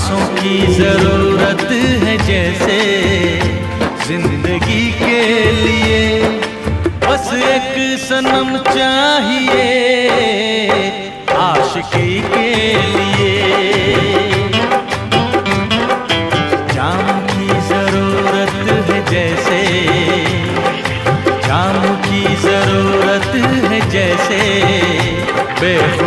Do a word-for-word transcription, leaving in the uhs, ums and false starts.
सांसों की जरूरत है जैसे जिंदगी के लिए, बस एक सनम चाहिए आशिकी के लिए। जाम की जरूरत है जैसे, जाम की जरूरत है जैसे, बे